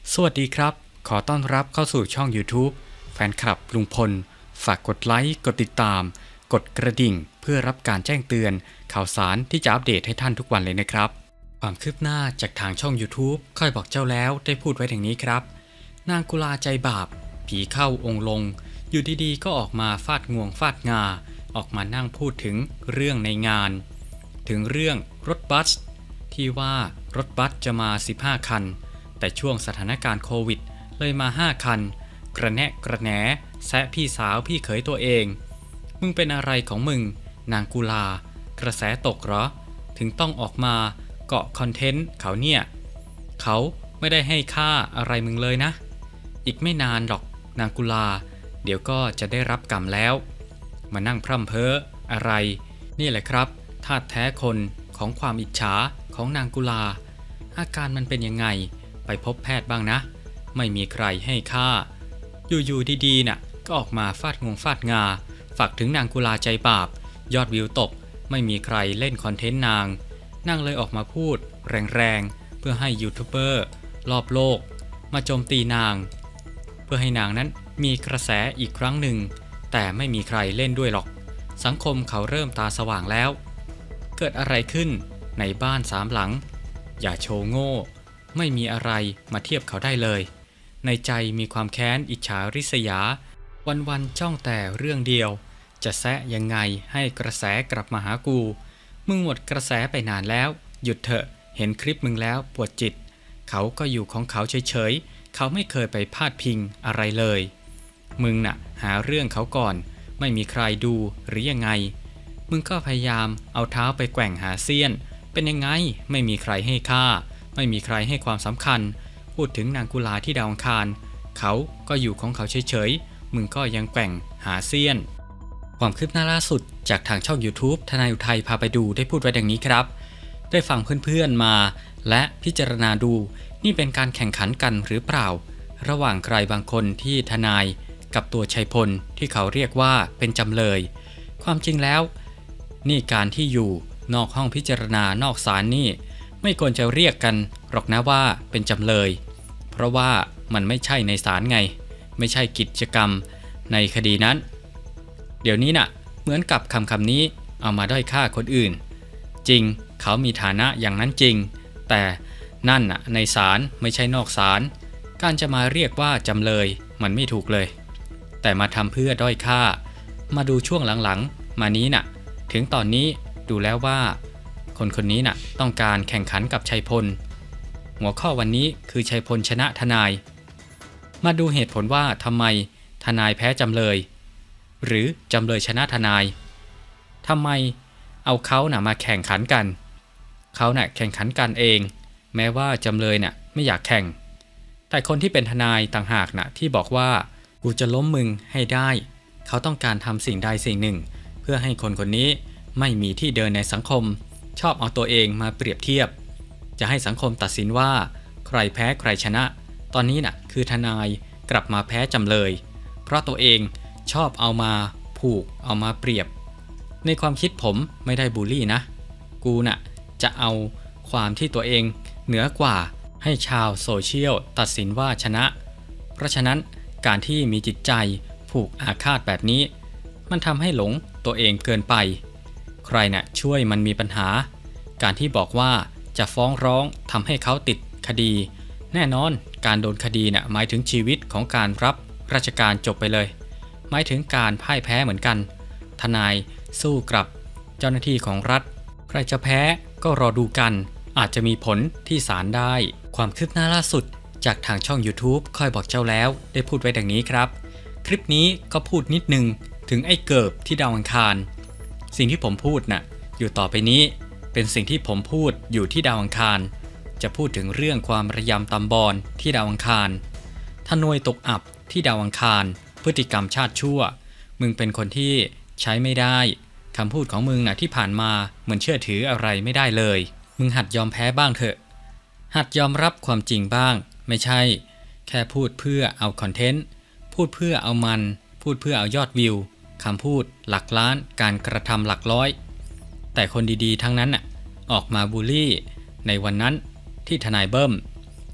สวัสดีครับขอต้อนรับเข้าสู่ช่อง YouTube แฟนคลับลุงพลฝากกดไลค์กดติดตามกดกระดิ่งเพื่อรับการแจ้งเตือนข่าวสารที่จะอัปเดตให้ท่านทุกวันเลยนะครับความคืบหน้าจากทางช่อง YouTube ค่อยบอกเจ้าแล้วได้พูดไว้อย่างนี้ครับนางกุลาใจบาปผีเข้าองค์ลงอยู่ดีๆก็ออกมาฟาดงวงฟาดงาออกมานั่งพูดถึงเรื่องในงานถึงเรื่องรถบัสที่ว่ารถบัสจะมา15คันแต่ช่วงสถานการณ์โควิดเลยมา5คันกระแนะกระแหนแซะพี่สาวพี่เขยตัวเองมึงเป็นอะไรของมึงนางกุลากระแสตกเหรอถึงต้องออกมาเกาะคอนเทนต์เขาเนี่ยเขาไม่ได้ให้ค่าอะไรมึงเลยนะอีกไม่นานหรอกนางกุลาเดี๋ยวก็จะได้รับกรรมแล้วมานั่งพร่ำเพ้ออะไรนี่แหละครับธาตุแท้คนของความอิจฉาของนางกุลาอาการมันเป็นยังไงไปพบแพทย์บ้างนะไม่มีใครให้ค่าอยู่ๆดีๆน่ะก็ออกมาฟาดงวงฟาดงาฝากถึงนางกุลาใจบาปยอดวิวตกไม่มีใครเล่นคอนเทนต์นางเลยออกมาพูดแรงๆเพื่อให้ยูทูบเบอร์รอบโลกมาโจมตีนางเพื่อให้นางนั้นมีกระแสอีกครั้งหนึ่งแต่ไม่มีใครเล่นด้วยหรอกสังคมเขาเริ่มตาสว่างแล้วเกิดอะไรขึ้นในบ้าน3หลังอย่าโชว์โง่ไม่มีอะไรมาเทียบเขาได้เลยในใจมีความแค้นอิจฉาริษยาวันๆจ้องแต่เรื่องเดียวจะแซะยังไงให้กระแสกลับมาหากูมึงหมดกระแสไปนานแล้วหยุดเถอะเห็นคลิปมึงแล้วปวดจิตเขาก็อยู่ของเขาเฉยๆเขาไม่เคยไปพาดพิงอะไรเลยมึงน่ะหาเรื่องเขาก่อนไม่มีใครดูหรือยังไงมึงก็พยายามเอาเท้าไปแกว่งหาเสี้ยนเป็นยังไงไม่มีใครให้ค่าไม่มีใครให้ความสำคัญพูดถึงนางกุลาที่ดาวอังคารเขาก็อยู่ของเขาเฉยๆมึงก็ยังแกว่งหาเสี้ยนความคืบหน้าล่าสุดจากทางช่อง YouTube ทนายอุทัยพาไปดูได้พูดไว้ดังนี้ครับได้ฟังเพื่อนๆมาและพิจารณาดูนี่เป็นการแข่งขันกันหรือเปล่าระหว่างใครบางคนที่ทนายกับตัวชัยพลที่เขาเรียกว่าเป็นจำเลยความจริงแล้วนี่การที่อยู่นอกห้องพิจารณานอกศาลนี่ไม่ควรจะเรียกกันหรอกนะว่าเป็นจำเลยเพราะว่ามันไม่ใช่ในศาลไงไม่ใช่กิจกรรมในคดีนั้นเดี๋ยวนี้น่ะเหมือนกับคำนี้เอามาด้อยค่าคนอื่นจริงเขามีฐานะอย่างนั้นจริงแต่นั่นน่ะในศาลไม่ใช่นอกศาลการจะมาเรียกว่าจำเลยมันไม่ถูกเลยแต่มาทำเพื่อด้อยค่ามาดูช่วงหลังๆมานี้น่ะถึงตอนนี้ดูแล้วว่าคนนี้น่ะต้องการแข่งขันกับชัยพลหัวข้อวันนี้คือชัยพลชนะทนายมาดูเหตุผลว่าทำไมทนายแพ้จำเลยหรือจำเลยชนะทนายทำไมเอาเขาน่ะมาแข่งขันกันเขาน่ะแข่งขันกันเองแม้ว่าจำเลยน่ะไม่อยากแข่งแต่คนที่เป็นทนายต่างหากน่ะที่บอกว่ากูจะล้มมึงให้ได้เขาต้องการทำสิ่งใดสิ่งหนึ่งเพื่อให้คนนี้ไม่มีที่เดินในสังคมชอบเอาตัวเองมาเปรียบเทียบจะให้สังคมตัดสินว่าใครแพ้ใครชนะตอนนี้น่ะคือทนายกลับมาแพ้จำเลยเพราะตัวเองชอบเอามาผูกเอามาเปรียบในความคิดผมไม่ได้บูลลี่นะกูน่ะจะเอาความที่ตัวเองเหนือกว่าให้ชาวโซเชียลตัดสินว่าชนะเพราะฉะนั้นการที่มีจิตใจผูกอาฆาตแบบนี้มันทำให้หลงตัวเองเกินไปใครน่ะช่วยมันมีปัญหาการที่บอกว่าจะฟ้องร้องทำให้เขาติดคดีแน่นอนการโดนคดีน่ะหมายถึงชีวิตของการรับราชการจบไปเลยหมายถึงการพ่ายแพ้เหมือนกันทนายสู้กับเจ้าหน้าที่ของรัฐใครจะแพ้ก็รอดูกันอาจจะมีผลที่ศาลได้ความคืบหน้าล่าสุดจากทางช่อง YouTube ค่อยบอกเจ้าแล้วได้พูดไว้ดังนี้ครับคลิปนี้ก็พูดนิดนึงถึงไอ้เกิบที่ดาวอังคารสิ่งที่ผมพูดน่ะอยู่ต่อไปนี้เป็นสิ่งที่ผมพูดอยู่ที่ดาวอังคารจะพูดถึงเรื่องความระยำตำบอลที่ดาวอังคารทนวยตกอับที่ดาวอังคารพฤติกรรมชาติชั่วมึงเป็นคนที่ใช้ไม่ได้คำพูดของมึงน่ะที่ผ่านมาเหมือนเชื่อถืออะไรไม่ได้เลยมึงหัดยอมแพ้บ้างเถอะหัดยอมรับความจริงบ้างไม่ใช่แค่พูดเพื่อเอาคอนเทนต์พูดเพื่อเอามันพูดเพื่อเอายอดวิวคำพูดหลักล้านการกระทำหลักร้อยแต่คนดีๆทั้งนั้นน่ะออกมาบูลลี่ในวันนั้นที่ทนายเบิ้ม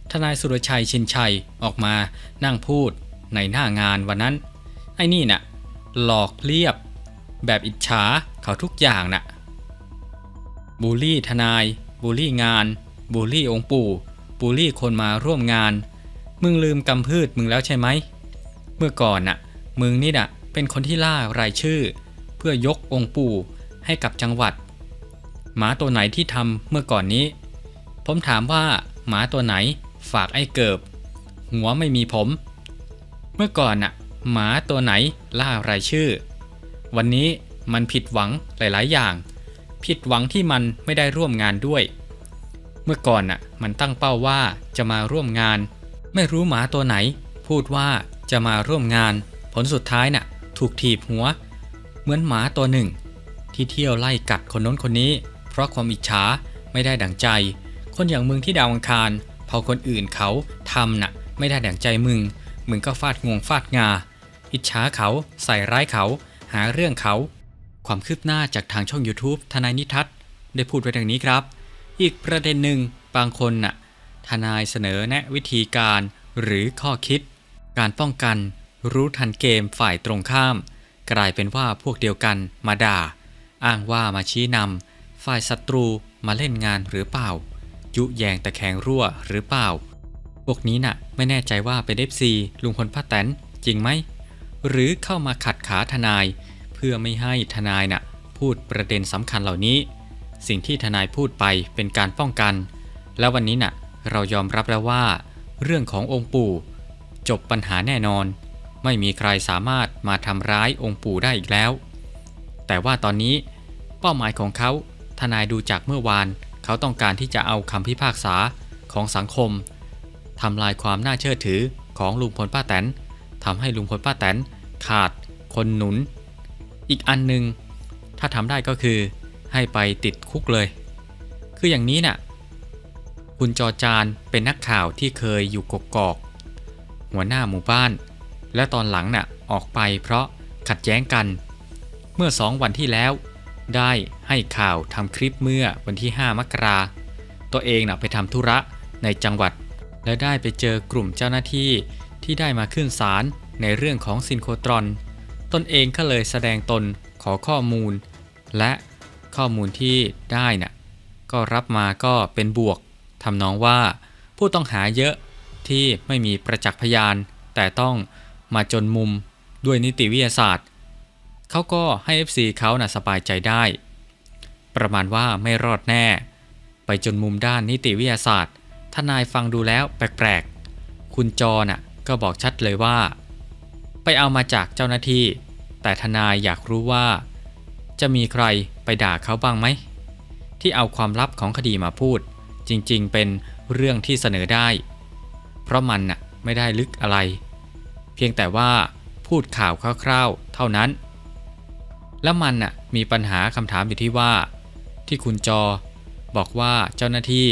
ทนายสุรชัยชินชัยออกมานั่งพูดในหน้างานวันนั้นไอ้นี่น่ะหลอกเลียบแบบอิจฉาเขาทุกอย่างน่ะบูลลี่ทนายบูลลี่งานบูลลี่องค์ปู่บูลลี่คนมาร่วมงานมึงลืมกำพืชมึงแล้วใช่ไหมเมื่อก่อนน่ะมึงนี่น่ะเป็นคนที่ล่ารายชื่อเพื่อยกองค์ปู่ให้กับจังหวัดหมาตัวไหนที่ทำเมื่อก่อนนี้ผมถามว่าหมาตัวไหนฝากไอ้เกิบหัวไม่มีผมเมื่อก่อนน่ะหมาตัวไหนล่ารายชื่อวันนี้มันผิดหวังหลายๆอย่างผิดหวังที่มันไม่ได้ร่วมงานด้วยเมื่อก่อนน่ะมันตั้งเป้าว่าจะมาร่วมงานไม่รู้หมาตัวไหนพูดว่าจะมาร่วมงานผลสุดท้ายน่ะถูกถีบหัวเหมือนหมาตัวหนึ่งที่เที่ยวไล่กัดคนโน้นคนนี้เพราะความอิจฉาไม่ได้ดั่งใจคนอย่างมึงที่ดาวอังคารพอคนอื่นเขาทำน่ะไม่ได้ดั่งใจมึงก็ฟาดงวงฟาดงาอิจฉาเขาใส่ร้ายเขาหาเรื่องเขาความคืบหน้าจากทางช่อง YouTube ทนายนิทัศน์ได้พูดไว้ดังนี้ครับอีกประเด็นหนึ่งบางคนน่ะทนายเสนอแนะวิธีการหรือข้อคิดการป้องกันรู้ทันเกมฝ่ายตรงข้ามกลายเป็นว่าพวกเดียวกันมาด่าอ้างว่ามาชี้นำฝ่ายศัตรูมาเล่นงานหรือเปล่ายุแยงตะแคงรั่วหรือเปล่าพวกนี้น่ะไม่แน่ใจว่าเป็น FC ลุงพลป้าแตนจริงไหมหรือเข้ามาขัดขาทนายเพื่อไม่ให้ทนายน่ะพูดประเด็นสำคัญเหล่านี้สิ่งที่ทนายพูดไปเป็นการป้องกันและวันนี้น่ะเรายอมรับแล้วว่าเรื่องขององค์ปู่จบปัญหาแน่นอนไม่มีใครสามารถมาทำร้ายองค์ปู่ได้อีกแล้วแต่ว่าตอนนี้เป้าหมายของเขาทนายดูจากเมื่อวานเขาต้องการที่จะเอาคำพิพากษาของสังคมทำลายความน่าเชื่อถือของลุงพลป้าแตนทำให้ลุงพลป้าแตนขาดคนหนุนอีกอันหนึ่งถ้าทำได้ก็คือให้ไปติดคุกเลยคืออย่างนี้น่ะคุณจอจานเป็นนักข่าวที่เคยอยู่กกอกหัวหน้าหมู่บ้านและตอนหลังน่ะออกไปเพราะขัดแย้งกันเมื่อ2 วันที่แล้วได้ให้ข่าวทำคลิปเมื่อวันที่5 มกราตัวเองน่ะไปทำธุระในจังหวัดและได้ไปเจอกลุ่มเจ้าหน้าที่ที่ได้มาขึ้นศาลในเรื่องของซินโครตรอนตนเองก็เลยแสดงตนขอข้อมูลและข้อมูลที่ได้น่ะก็รับมาก็เป็นบวกทำนองว่าผู้ต้องหาเยอะที่ไม่มีประจักษ์พยานแต่ต้องมาจนมุมด้วยนิติวิทยาศาสตร์เขาก็ให้ FC เขาน่ะสบายใจได้ประมาณว่าไม่รอดแน่ไปจนมุมด้านนิติวิทยาศาสตร์ทนายฟังดูแล้วแปลกๆคุณจอน่ะก็บอกชัดเลยว่าไปเอามาจากเจ้าหน้าที่แต่ทนายอยากรู้ว่าจะมีใครไปด่าเขาบ้างไหมที่เอาความลับของคดีมาพูดจริงๆเป็นเรื่องที่เสนอได้เพราะมันน่ะไม่ได้ลึกอะไรเพียงแต่ว่าพูดข่าวคร่าวๆเท่านั้นแล้วมันน่ะมีปัญหาคำถามอยู่ที่ว่าที่คุณจอบอกว่าเจ้าหน้าที่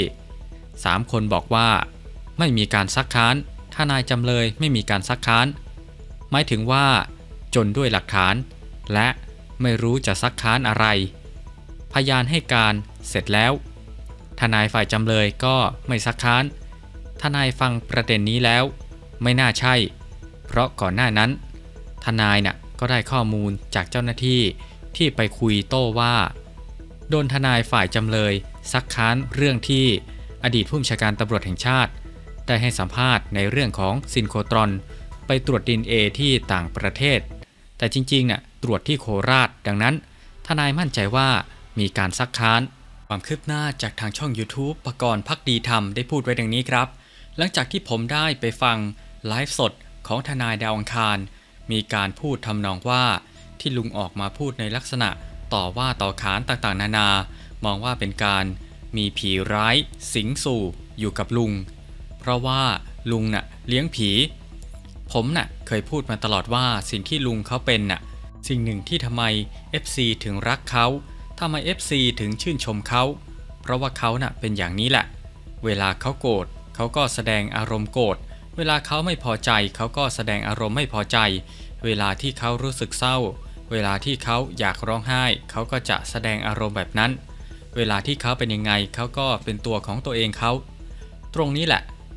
3 คนบอกว่าไม่มีการซักค้านทนายจำเลยไม่มีการซักค้านหมายถึงว่าจนด้วยหลักฐานและไม่รู้จะซักค้านอะไรพยานให้การเสร็จแล้วทนายฝ่ายจำเลยก็ไม่ซักค้านทนายฟังประเด็นนี้แล้วไม่น่าใช่เพราะก่อนหน้านั้นทนายน่ะก็ได้ข้อมูลจากเจ้าหน้าที่ที่ไปคุยโต้ว่าโดนทนายฝ่ายจำเลยซักค้านเรื่องที่อดีตผู้บัญชาการตำรวจแห่งชาติได้ให้สัมภาษณ์ในเรื่องของซินโครตรอนไปตรวจ DNA ที่ต่างประเทศแต่จริงๆน่ะตรวจที่โคราชดังนั้นทนายมั่นใจว่ามีการซักค้านความคืบหน้าจากทางช่อง YouTube ปกรณ์ภักดีธรรมได้พูดไว้ดังนี้ครับหลังจากที่ผมได้ไปฟังไลฟ์สดของทนายดาวอังคารมีการพูดทำนองว่าที่ลุงออกมาพูดในลักษณะต่อว่าต่อขานต่างๆนานามองว่าเป็นการมีผีร้ายสิงสู่อยู่กับลุงเพราะว่าลุงน่ะเลี้ยงผีผมน่ะเคยพูดมาตลอดว่าสิ่งที่ลุงเขาเป็นน่ะสิ่งหนึ่งที่ทำไม FC ถึงรักเขาทำไม FC ถึงชื่นชมเขาเพราะว่าเขาน่ะเป็นอย่างนี้แหละเวลาเขาโกรธเขาก็แสดงอารมณ์โกรธเวลาเขาไม่พอใจเขาก็แสดงอารมณ์ไม่พอใจเวลาที่เขารู้สึกเศร้าเวลาที่เขาอยากร้องไห้เขาก็จะแสดงอารมณ์แบบนั้นเวลาที่เขาเป็นยังไงเขาก็เป็นตัวของตัวเองเขาตรงนี้แหละเ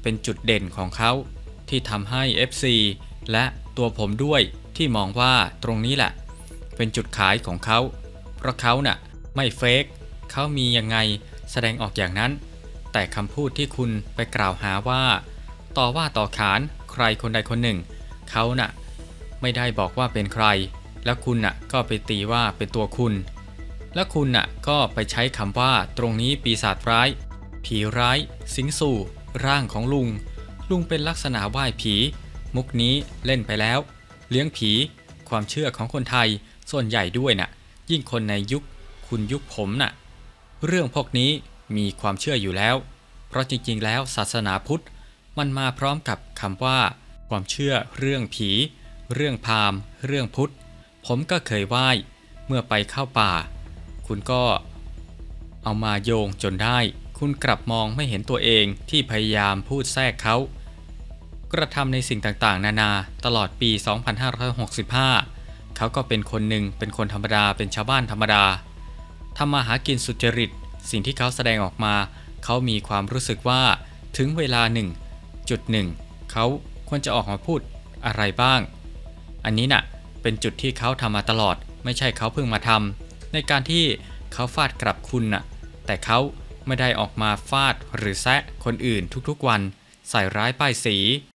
เป็นจุดเด่นของเขาที่ทำให้ FC และตัวผมด้วยที่มองว่าตรงนี้แหละเป็นจุดขายของเขาเพราะเขาน่ะไม่เฟกเขามียังไงแสดงออกอย่างนั้นแต่คำพูดที่คุณไปกล่าวหาว่าต่อขานใครคนใดคนหนึ่งเขาน่ะไม่ได้บอกว่าเป็นใครแล้วคุณน่ะก็ไปตีว่าเป็นตัวคุณและคุณน่ะก็ไปใช้คำว่าตรงนี้ปีศาจร้ายผีร้ายสิงสู่ร่างของลุงเป็นลักษณะไหว้ผีมุกนี้เล่นไปแล้วเลี้ยงผีความเชื่อของคนไทยส่วนใหญ่ด้วยน่ะยิ่งคนในยุคคุณยุคผมน่ะเรื่องพวกนี้มีความเชื่ออยู่แล้วเพราะจริงๆแล้วศาสนาพุทธมันมาพร้อมกับคำว่าความเชื่อเรื่องผีเรื่องพราหมณ์เรื่องพุทธผมก็เคยไหว้เมื่อไปเข้าป่าคุณก็เอามาโยงจนได้คุณกลับมองไม่เห็นตัวเองที่พยายามพูดแทรกเขากระทำในสิ่งต่างๆนานาตลอดปี 2565 เขาก็เป็นคนหนึ่งเป็นคนธรรมดาเป็นชาวบ้านธรรมดาทำมาหากินสุจริตสิ่งที่เขาแสดงออกมาเขามีความรู้สึกว่าถึงเวลา1.1เขาควรจะออกมาพูดอะไรบ้างอันนี้น่ะเป็นจุดที่เขาทำมาตลอดไม่ใช่เขาเพิ่งมาทำในการที่เขาฟาดกลับคุณน่ะแต่เขาไม่ได้ออกมาฟาดหรือแซะคนอื่นทุกๆวันใส่ร้ายป้ายสี